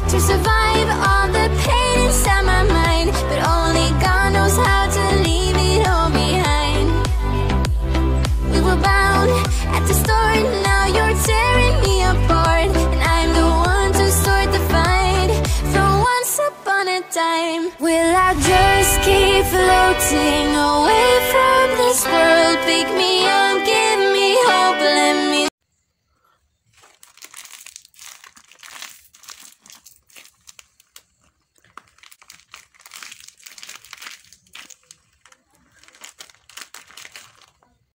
to survive all the pain inside my mind, but only God knows how to leave it all behind. We were bound at the start, now you're tearing me apart, and I'm the one to start the fight from once upon a time. Will I just keep floating away from this world? Pick me up